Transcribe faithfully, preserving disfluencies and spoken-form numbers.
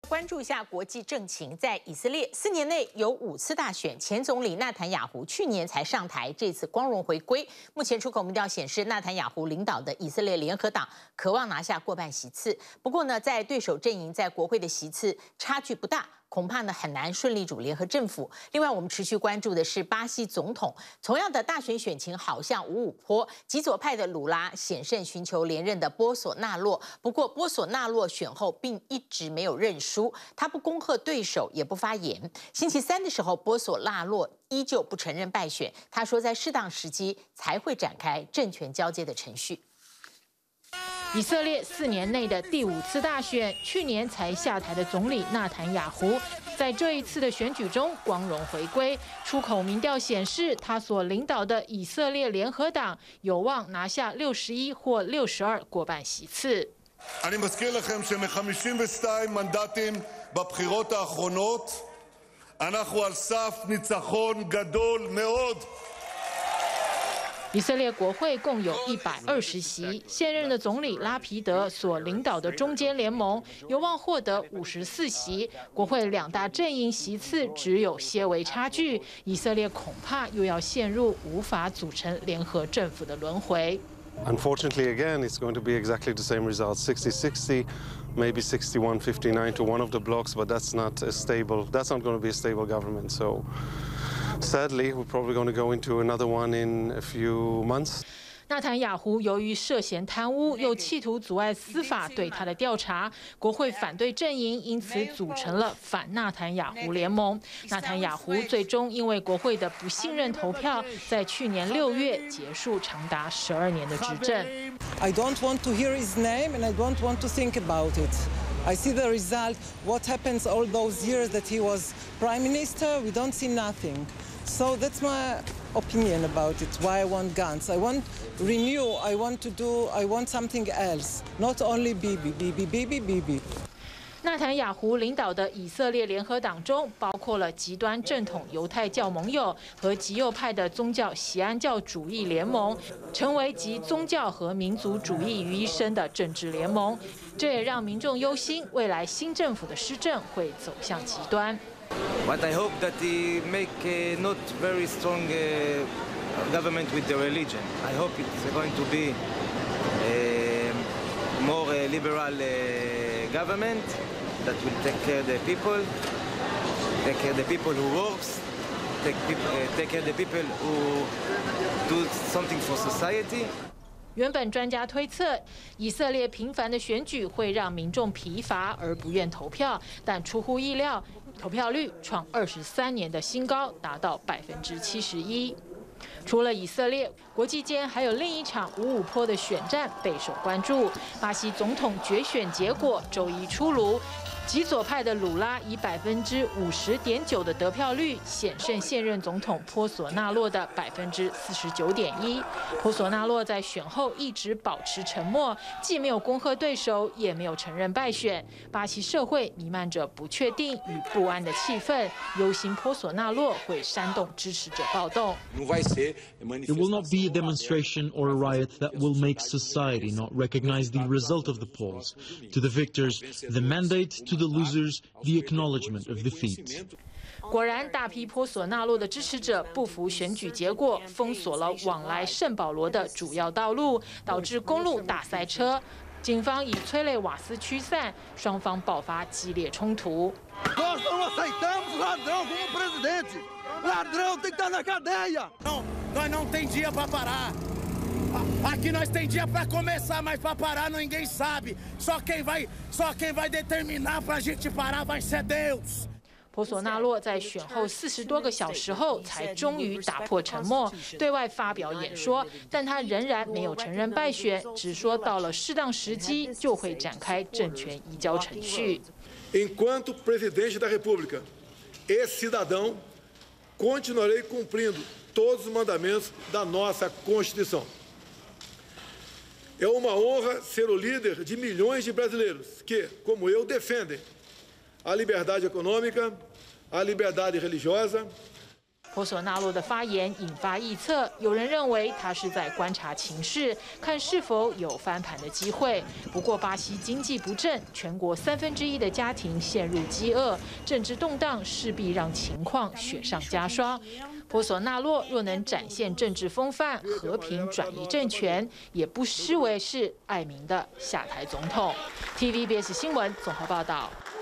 关注一下国际政情，在以色列四年内有五次大选，前总理纳坦雅胡去年才上台，这次光荣回归。目前出口民调显示，纳坦雅胡领导的以色列联合党渴望拿下过半席次。不过呢，在对手阵营在国会的席次差距不大。 恐怕呢很难顺利组联合政府。另外，我们持续关注的是巴西总统，同样的大选选情好像五五波，极左派的鲁拉险胜寻求连任的波索纳洛。不过，波索纳洛选后并一直没有认输，他不恭贺对手，也不发言。星期三的时候，波索纳洛依旧不承认败选，他说在适当时机才会展开政权交接的程序。 以色列四年内的第五次大选，去年才下台的总理纳坦雅胡，在这一次的选举中光荣回归。出口民调显示，他所领导的以色列联合党有望拿下六十一或六十二过半席次。 אני מזכיר לכם שמ-חמישים ושתיים מנדטים בבחירות האחרונות אנחנו על סף ניצחון גדול מאוד. 以色列国会共有一百二十席，现任的总理拉皮德所领导的中间联盟有望获得五十四席。国会两大阵营席次只有些微差距，以色列恐怕又要陷入无法组成联合政府的轮回。 Unfortunately, again, it's going to be exactly the same result: sixty sixty, maybe sixty-one fifty-nine to one of the blocks, but that's not a stable. That's not going to be a stable government. So. Sadly, we're probably going to go into another one in a few months. 纳坦雅胡由于涉嫌贪污，又企图阻碍司法对他的调查，国会反对阵营因此组成了反纳坦雅胡联盟。纳坦雅胡最终因为国会的不信任投票，在去年六月结束长达十二年的执政。 I don't want to hear his name, and I don't want to think about it. I see the result. What happens all those years that he was prime minister? We don't see nothing. So that's my opinion about it. Why I want guns? I want renew. I want to do. I want something else. Not only Bibi, Bibi, Bibi, Bibi. 纳坦雅胡领导的以色列联合党中，包括了极端正统犹太教盟友和极右派的宗教锡安教主义联盟，成为集宗教和民族主义于一身的政治联盟。这也让民众忧心，未来新政府的施政会走向极端。 But I hope that he make uh, not very strong uh, government with the religion. I hope it's going to be a more uh, liberal uh, government that will take care of the people, take care of the people who works, take, people, uh, take care of the people who do something for society. 原本专家推测，以色列频繁的选举会让民众疲乏而不愿投票，但出乎意料，投票率创二十三年的新高，达到百分之七十一。除了以色列，国际间还有另一场五五波的选战备受关注。巴西总统决选结果周一出炉。 极左派的鲁拉以百分之五十点九的得票率险胜现任总统波索纳洛的百分之四十九点一。波索纳洛在选后一直保持沉默，既没有恭贺对手，也没有承认败选。巴西社会弥漫着不确定与不安的气氛，忧心波索纳洛会煽动支持者暴动。 It will not be a demonstration or a riot that will make society not recognize the result of the polls. To the victors, the mandate. To the losers, the acknowledgement of defeat. 果然，大批波索纳洛的支持者不服选举结果，封锁了往来圣保罗的主要道路，导致公路大塞车。警方以催泪瓦斯驱散，双方爆发激烈冲突。 Nós não aceitamos ladrão como presidente. Ladrão tem que estar na cadeia. Não, nós não tem dia para parar. Aqui nós tem dia para começar, mas para parar ninguém sabe. Só quem vai, só quem vai determinar para a gente parar vai ser Deus. 波索纳洛在选后四十多个小时后，才终于打破沉默，对外发表演说，但他仍然没有承认败选，只说到了适当时机就会展开政权移交程序。 Enquanto presidente da República, esse cidadão continuarei cumprindo todos os mandamentos da nossa Constituição. É uma honra ser o líder de milhões de brasileiros que, como eu, defendem a liberdade econômica, a liberdade religiosa, 波索纳洛的发言引发臆测，有人认为他是在观察情势，看是否有翻盘的机会。不过，巴西经济不振，全国三分之一的家庭陷入饥饿，政治动荡势必让情况雪上加霜。波索纳洛若能展现政治风范，和平转移政权，也不失为是爱民的下台总统。T V B S 新闻综合报道。